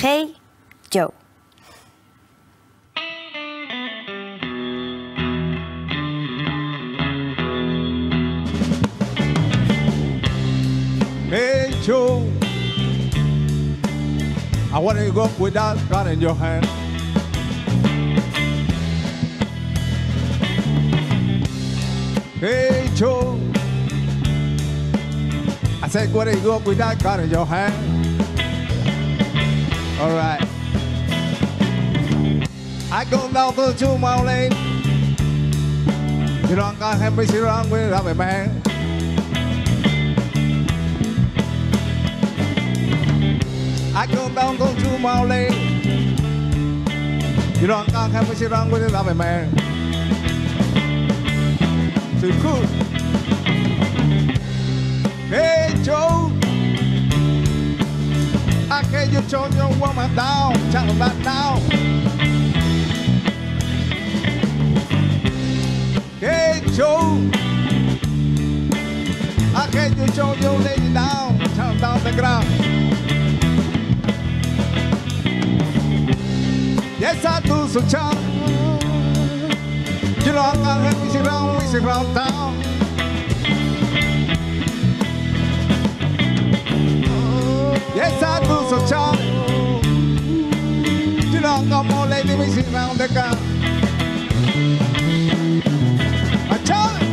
Hey Joe. Hey Joe, I want you to go with that gun in your hand. Hey Joe, I said, where do you go with that gun in your hand? All right. I go down to the 2 mile lane. You don't got him busy around with a man. I go down to the 2 mile lane. You don't got him busy around with a man. Too cool. Hey Joe, I can't you turn your woman down, tell her that now. Hey Joe, I can't you turn your lady down, tell her down the ground. Yes I do so child. You know I'm gonna have me around town. Yes, I do so charming. You know, come on, lady, me sit round the car. I charming.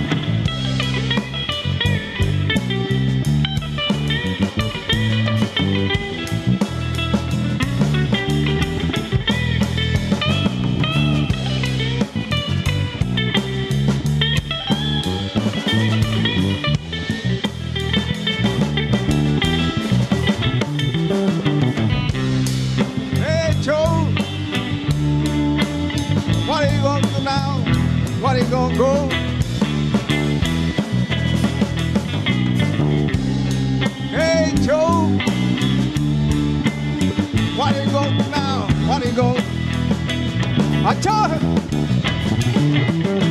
What are you gonna do now? What are you gonna go? Hey Joe, what are you gonna do now? What are you gonna? I told him.